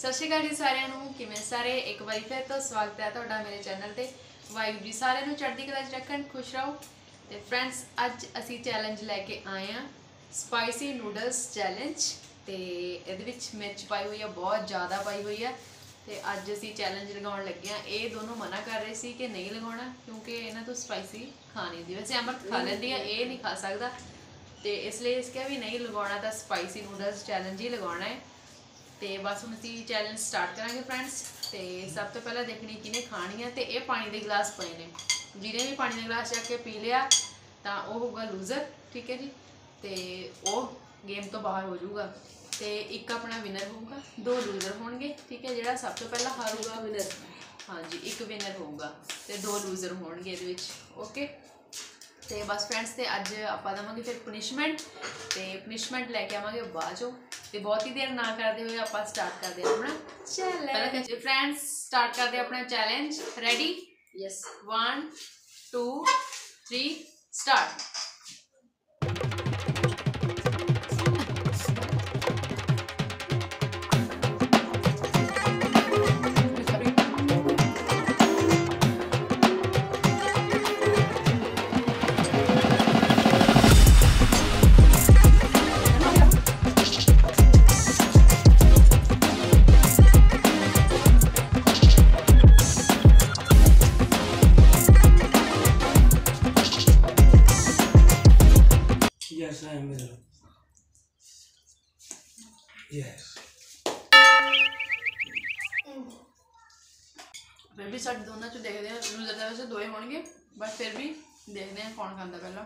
सत श्री अकाल जी सारिਆਂ ਨੂੰ ਕਿਵੇਂ ਸਾਰੇ एक बार फिर तो स्वागत है ਤੁਹਾਡਾ मेरे चैनल ਤੇ ਵਾਹਿਗੁਰੂ जी सारिਆਂ ਨੂੰ ਚੜ੍ਹਦੀ ਕਲਾ 'ਚ ਰੱਖਣ खुश रहो। ਤੇ फ्रेंड्स ਅੱਜ ਅਸੀਂ चैलेंज लेके आए हैं स्पाइसी नूडल्स चैलेंज। ਤੇ ਇਹਦੇ ਵਿੱਚ ਮਿਰਚ ਪਾਈ ਹੋਈ ਹੈ, बहुत ज़्यादा पाई हुई है। ਤੇ ਅੱਜ ਅਸੀਂ चैलेंज लगाउण लगे हैं। ये दोनों मना कर रहे सी कि नहीं लगाना क्योंकि इन्हां तो स्पाइसी खानी दी, वैसे अमर खा लेंदी है, ये नहीं खा सकता। तो इसलिए इसके भी नहीं लगाना, तो स्पाइसी नूडल्स चैलेंज ही लगाना है। तो बस हम असी चैलेंज स्टार्ट करांगे फ्रेंड्स। तो सब तो पहले देखनी किने खानी है। तो ये पानी के गिलास पे ने, जिन्हें भी पानी का गिलास जाके पी लिया तो वह होगा लूजर, ठीक है जी। तो वह गेम तो बाहर हो जाऊगा। तो एक अपना विनर होगा, 2 लूजर होंगे, ठीक है। जो सब तो पहला हारूगा विनर, हाँ जी, एक विनर होगा तो 2 लूजर होंगे ये। ओके, तो बस फ्रेंड्स तो अज आप देवांगे फिर पनिशमेंट। तो पनिशमेंट लैके आवांगे बाद चो। तो बहुत ही देर ना करते हुए आप स्टार्ट करते हैं अपना चैलेंज। फ्रेंड्स स्टार्ट करते हैं अपना challenge. Ready? Yes. 1 2 3 start. Yes, I am there. Yes. फिर भी साढ़े दोनों चो देखते हैं, लूजर तो वैसे 2 ही होंगे, बट फिर भी देखते हैं कौन खाता पहला।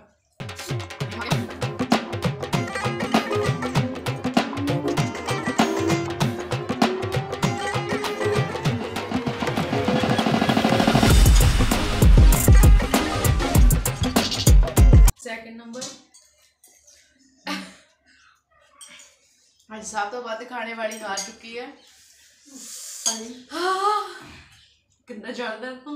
सेकंड नंबर आज सब तो बाद खाने वाली हार चुकी है। कितना ज्यादा तो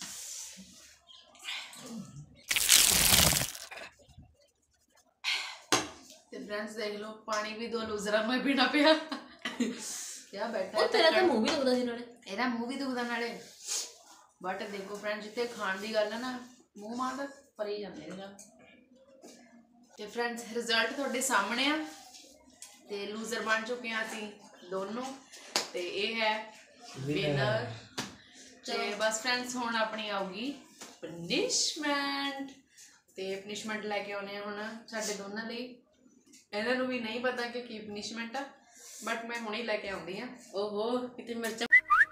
फ्रेंड्स देख लो, पानी भी 2 लूजर में पीना पिया। क्या बैठा है, तेरा तो मुंह भी दुखदा सी नाले, एदा मुंह भी दुखदा नाले। बट देखो फ्रेंड्स, जिथे खाण दी गल है ना, मुंह मां तक भरी जांदे ने। ते फ्रेंड्स रिजल्ट तुहाडे सामने आ। ते लूजर बन चुके हैं असी दोनों। ते ये है विनर। ते बस फ्रेंड्स हुण अपनी आऊगी पनिशमेंट। ते पनिशमेंट लैके आने हुण साडे दोनों लई। इन्हां नूं भी नहीं पता कि की पनिशमेंट आ, बट मैं हुणे लैके आउंदी हां। ओहो कितनी मिर्चा।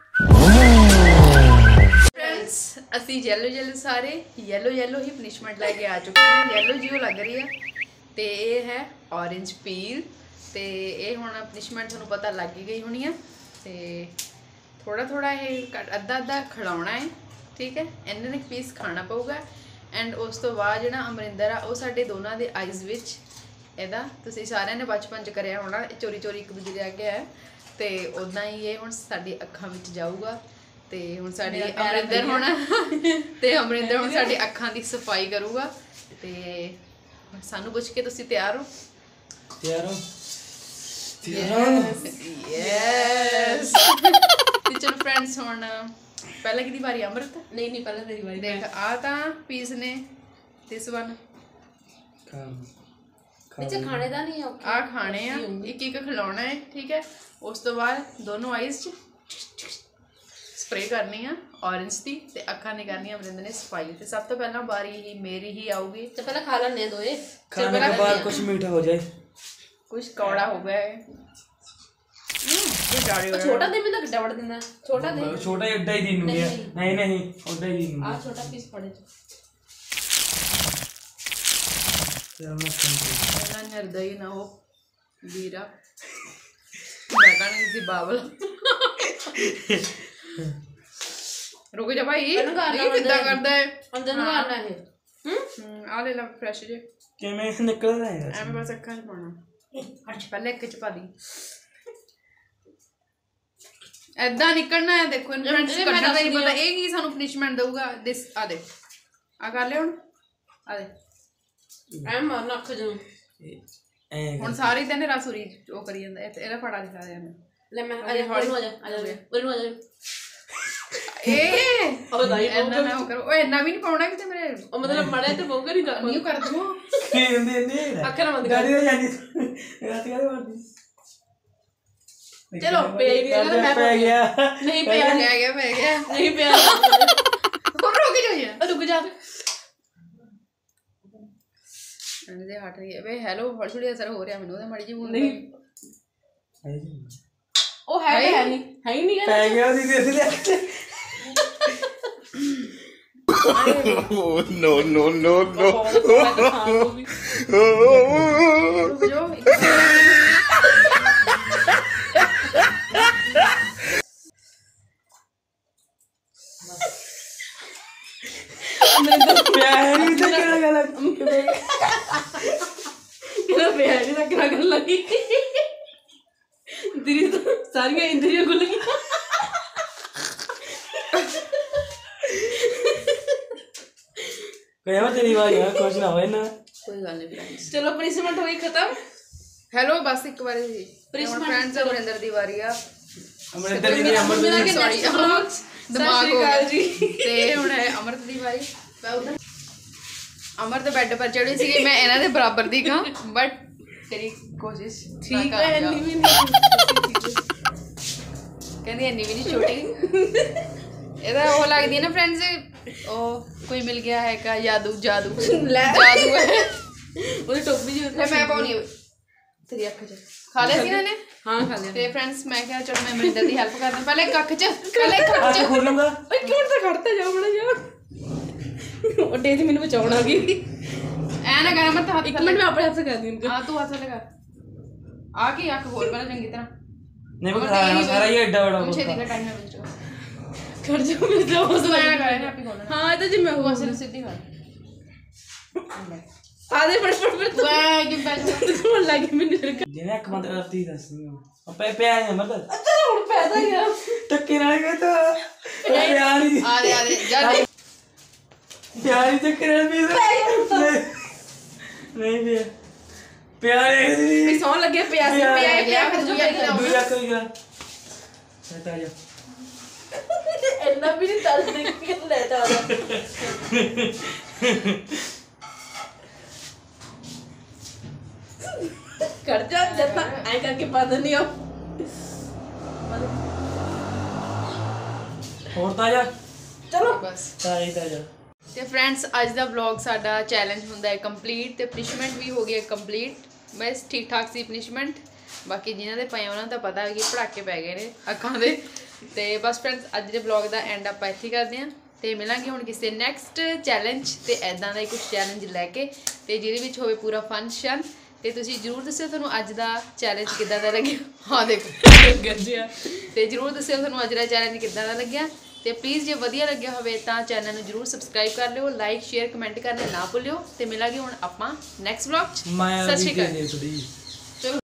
फ्रेंड्स असी येलो सारे येलो ही पनिशमेंट लैके आ चुके हैं। येलो जी लग रही है। तो ये है ऑरेंज पील। तो ये हुण पनिशमेंट तुहानूं पता लग ही गई होनी है। तो थोड़ा थोड़ा ये अद्धा खिलाउणा है, ठीक है। इन्हां ने पीस खाना पऊगा। एंड उस तो बाद जिहड़ा अमरिंदर आ वो साडे दोनों के आइज़ विच इहदा तुसीं सारिआं ने बचपन च करिया होना, चोरी चोरी एक दूजे दे अगे है। तो उदां ही ये हुण साडी अखां विच जाऊगा। तो हुण साडी अमरिंदर हुण साडी अखां दी सफाई करूगा। तो सानू पुछ के तुसीं तैयार हो? तैयार हो? यस। तो चलो फ्रेंड्स हुण पहले किहदी बारी? अमृत? नहीं पहले तेरी बारी। देख आ तां पीस ने दिस वन नीचे खाने दा नहीं है। आ खाने आ, एक एक खिलाउणा है, ठीक है। उस तो बाद दोनों आइज़ च स्प्रे करनी है ऑरेंज की। ते अखां ने करनी अमरिंदर ने सफाई। तो सब तो पहला बारी ही मेरी ही आऊगी। तो पहले खा लेने दो ये, खाने के बाद कुछ मीठा हो जाए, कुछ कौड़ा हो गया है। छोटा दे में तो गड्ढा बड़ा देना, छोटा दे, छोटा ही अड्डा ही दिन हो गया। नहीं अड्डा ही दिन आ छोटा पीस पड़े पहला निर्दयी ना हो वीरा, मैं कहना किसी बावल। रुक जा भाई, ये कितना करता है अंदर ਨੂੰ ਆਣਾ ਹੈ। आ ले ला फ्रेश जे कि मैं निकल रहा है ਐਵੇਂ ਬਸ ਅੱਖਾਂ 'ਚ ਪਾਉਣਾ। ਪਹਿਲੇ ਇੱਕ 'ਚ ਪਾ ਦੀ, ਐਦਾਂ ਨਿਕਲਣਾ ਹੈ। ਦੇਖੋ ਫਰੈਂਡਸ ਕੱਢਣਾ ਨਹੀਂ ਪਤਾ ਇਹ ਕੀ ਸਾਨੂੰ ਪਨਿਸ਼ਮੈਂਟ ਦਊਗਾ। ਦਿਸ ਆ ਦੇ, ਆ ਕਰ ਲੈ ਹੁਣ, ਆ ਦੇ ਐ ਮਾਰਨਾ ਅੱਖ ਜਦੋਂ। ਹੁਣ ਸਾਰੇ ਤੈਨੇ ਰਸੂਰੀ ਉਹ ਕਰੀ ਜਾਂਦਾ। ਇਹਦਾ ਫੜਾ ਦਿਖਾ ਦੇ। ਲੈ ਮੈਂ ਅਜੇ ਹੌਲੀ ਨੂੰ ਆ ਜਾ ਉਹਨੂੰ ਆ ਜਾ ਉਹ ਦਾਈ ਇੰਨਾ ਨਾ ਕਰੋ ਓਏ ਇੰਨਾ ਵੀ ਨਹੀਂ ਪਾਉਣਾ ਕਿ ਤੇ ਮੇਰੇ ਉਹ ਮਤਲਬ ਮੜਿਆ ਤੇ ਬੋਗਾ ਨਹੀਂ ਨਹੀਂ ਕਰ ਦੂੰ ਕਹਿੰਦੇ ਅੱਖਾਂ ਨਾਲ ਬੰਦ ਕਰ ਗਾੜੀ ਹੋ ਜਾਂਦੀ ਰਾਤ ਕਾਹਦੇ ਮਾਰਦੀ ਚਲੋ ਪਿਆ ਹੀ ਨਹੀਂ ਮੈਂ ਪੈ ਗਿਆ ਨਹੀਂ ਪਿਆ ਲੈ ਗਿਆ ਮੈਂ ਗਿਆ ਨਹੀਂ ਪਿਆ ਰੁਕ ਜਾ ਯਾਰ ਰੁਕ ਜਾ ਇਹਦੇ ਹਟ ਰਹੀ ਹੈ ਵੇ ਹੈਲੋ ਹੌਲੀ ਹੌਲੀ ਅਸਰ ਹੋ ਰਿਹਾ ਮੈਨੂੰ ਉਹਦਾ ਮਾੜੀ ਜੀ ਨਹੀਂ ਉਹ ਹੈ ਤਾਂ ਹੈ ਨਹੀਂ ਹੈ ਹੀ ਨਹੀਂ ਪੈ ਗਿਆ ਉਹਦੀ ਦੇਖ ਲਿਆ no, no, no, no. ਰੁਕ ਜਾਓ ਪਿਆ ਨਹੀਂ ਤੇ ਕਿਹੜਾ ਗੱਲ ਕਿਹੜਾ ਪਿਆ ਨਹੀਂ ਤਾਂ ਕਿਹੜਾ ਗੱਲ ਲੱਗੀ ਤੇਰੀ ਤਾਂ ਸਾਰੀਆਂ ਇੰਦਰੀਆਂ ਖੁੱਲ ਗਈਆਂ ਕਹਿਆ ਤੇਰੀ ਆਵਾਜ਼ ਆ ਕੁਛ ਨਾ ਹੋਏ ਨਾ ਕੋਈ ਗੱਲ ਨਹੀਂ ਫਰੈਂਡਸ ਚਲੋ ਪਨਿਸ਼ਮੈਂਟ ਹੋਈ ਖਤਮ ਹੈਲੋ ਬਸ ਇੱਕ ਵਾਰੀ ਜੀ ਫਰੈਂਡਸ ਅਮਰਿੰਦਰ ਦੀ ਵਾਰੀ ਆ ਅਮਰਿੰਦਰ ਦੀ ਅਮਰਿੰਦਰ ਦੀ ਸੌਰੀ ਦਿਮਾਗ ਹੋ ਗਿਆ ਜੀ ਤੇ ਹੁਣ ਹੈ ਅਮਰਤ ਦੀ ਵਾਰੀ ਅਮਰ ਦੇ ਬੈੱਡ ਪਰ ਚੜੀ ਸੀ ਮੈਂ ਇਹਨਾਂ ਦੇ ਬਰਾਬਰ ਦੀ ਖਾਂ ਬਟ ਤੇਰੀ ਕੋਸ਼ਿਸ਼ ਠੀਕ ਹੈ ਇੰਨੀ ਵੀ ਨਹੀਂ ਕਹਿੰਦੀ ਇੰਨੀ ਵੀ ਨਹੀਂ ਛੋਟੀ ਇਹਦਾ ਉਹ ਲੱਗਦੀ ਹੈ ਨਾ ਫਰੈਂਡਸ ਉਹ ਕੋਈ ਮਿਲ ਗਿਆ ਹੈ ਕਾ ਜਾਦੂ ਜਾਦੂ ਲੈ ਜਾਦੂ ਹੈ ਉਹਦੀ ਟੋਪੀ ਜੀ ਲੈ ਮੈਂ ਪਾਉਣੀ ਤੇਰੀ ਅੱਖ 'ਚ ਖਾ ਲਿਆ ਸੀ ਇਹਨਾਂ ਨੇ ਹਾਂ ਖਾ ਲਿਆ ਤੇ ਫਰੈਂਡਸ ਮੈਂ ਕਿਹਾ ਚਲ ਮੈਂ ਅਮਰਿੰਦਰ ਦੀ ਹੈਲਪ ਕਰਦਾ ਪਹਿਲੇ ਇੱਕ ਅੱਖ 'ਚ ਪਹਿਲੇ ਇੱਕ ਅੱਖ 'ਚ ਅੱਜ ਖੋਲ ਲੂੰਗਾ ਓਏ ਕਿਉਂ ਤਾਂ ਖੜਤਾ ਜਾ ਬੜਾ ਜਾ ਉਹ ਡੇ ਤੇ ਮੈਨੂੰ ਬਚਾਉਣ ਆ ਗਈ ਐ ਨਾ ਕਰ ਮਤ ਹੱਥ ਇੱਕ ਮਿੰਟ ਮੈਂ ਆਪਣੇ ਹੱਥ ਕਰਦੀ ਹਾਂ ਆ ਤੂੰ ਹੱਥ ਲਗਾ ਆ ਕੀ ਅੱਖ ਹੋਰ ਪਹਿਲਾਂ ਚੰਗੀ ਤਰ੍ਹਾਂ ਨਹੀਂ ਬਖਾਇਆ ਸਾਰਾ ਹੀ ਐਡਾ ਬੜਾ ਮੁਝੇ ਦਿਖਾ ਟਾਈਮ ਨਾਲ ਵਿੱਚ ਖੜ ਜਾ ਮੈਂ ਜਾ ਉਸ ਮੈਂ ਕਰਾਂ ਨਾ ਆਪੀ ਖੋਲਣਾ ਹਾਂ ਇਹ ਤਾਂ ਜਿਵੇਂ ਤੂੰ ਹੁਆ ਅਸਲ ਸਿੱਧੀ ਕਰ ਆਦੇ ਫੜ ਤੂੰ ਵਾਹ ਕਿ ਬੈਠ ਤੂੰ ਲੱਗੀ ਮੈਨੂੰ ਰਕ ਜਿਹਨੇ ਅੱਖ ਬੰਦ ਕਰਤੀ ਦੱਸਣੀ ਆਪੇ ਪਿਆ ਨਹੀਂ ਮਤਲਬ ਅੱਛਾ ਹੁਣ ਪੈਦਾ ਗਿਆ ਟੱਕੇ ਨਾਲ ਕਹਤਾ ਪਿਆ ਨਹੀਂ ਆ ਦੇ ਜਾ ਪਿਆ ਨਹੀਂ ਟੱਕੇ ਨਾਲ ਵੀ ਨਹੀਂ ਪਿਆ ਪਿਆ ਨਹੀਂ ਵੀ ਸੌਣ ਲੱਗੇ ਪਿਆ ਸੀ ਪਿਆ ਗਿਆ ਫਿਰ ਦੂਜਾ ਦੂਜਾ ਕੋਈ ਗੱਲ ਸਤਾ ਜਾ ਇੰਨਾ ਵੀ ਨਹੀਂ ਦੱਸ ਦੇ ਕਿ ਲੈ ਤਾ ਕਰ ਜਾ ਜਦ ਐ ਕਰਕੇ ਪਤਾ ਨਹੀਂ ਆ ਹੋਰ ਤਾਂ ਜਾ ਚਲੋ ਬਸ ਤਾਂ ਜਾ ਤੇ ਫਰੈਂਡਸ ਅੱਜ ਦਾ ਵਲੌਗ ਸਾਡਾ ਚੈਲੰਜ ਹੁੰਦਾ ਹੈ ਕੰਪਲੀਟ ਤੇ ਪਨਿਸ਼ਮੈਂਟ ਵੀ ਹੋ ਗਈ ਹੈ ਕੰਪਲੀਟ ਬਸ ਠੀਕ ਠਾਕ ਸੀ ਪਨਿਸ਼ਮੈਂਟ ਬਾਕੀ ਜਿਨ੍ਹਾਂ ਦੇ ਪਏ ਉਹਨਾਂ ਨੂੰ ਤਾਂ ਪਤਾ ਹੈ ਕਿ ਪੜਾਕੇ ਪੈ ਗਏ ਨੇ ਅੱਖਾਂ ਦੇ ਤੇ ਬਸ ਫਰੈਂਡਸ ਅੱਜ ਦੇ ਵਲੌਗ ਦਾ ਐਂਡ ਆਪਾਂ ਇੱਥੇ ਕਰਦੇ ਹਾਂ ਤੇ ਮਿਲਾਂਗੇ ਹੁਣ ਕਿਸੇ ਨੈਕਸਟ ਚੈਲੰਜ ਤੇ ਐਦਾਂ ਦਾ ਹੀ ਕੁਝ ਚੈਲੰਜ ਲੈ ਕੇ ਤੇ ਜਿਹਦੇ ਵਿੱਚ ਹੋਵੇ ਪੂਰਾ ਫੰਕਸ਼ਨ ਤੇ ਤੁਸੀਂ ਜਰੂਰ ਦੱਸਿਓ ਤੁਹਾਨੂੰ ਅੱਜ ਦਾ ਚੈਲੰਜ ਕਿੱਦਾਂ ਦਾ ਲੱਗਿਆ ਹਾਂ ਦੇਖੋ ਗੱਜਿਆ ਤੇ ਜਰੂਰ ਦੱਸਿਓ ਤੁਹਾਨੂੰ ਅੱਜ ਦਾ ਚੈਲੰਜ ਕਿੱਦਾਂ ਦਾ ਲੱਗਿਆ ਤੇ ਪਲੀਜ਼ ਜੇ ਵਧੀਆ ਲੱਗਿਆ ਹੋਵੇ ਤਾਂ ਚੈਨਲ ਨੂੰ ਜਰੂਰ ਸਬਸਕ੍ਰਾਈਬ ਕਰ ਲਿਓ ਲਾਈਕ ਸ਼ੇਅਰ ਕਮੈਂਟ ਕਰਨਾ ਨਾ ਭੁੱਲਿਓ ਤੇ ਮਿਲਾਂਗੇ ਹੁਣ ਆਪਾਂ ਨੈਕਸਟ ਵਲੌਗ 'ਚ ਮਾਇਆ ਸਤਿ ਸ਼੍ਰੀ ਅਕਾਲ ਥੋੜੀ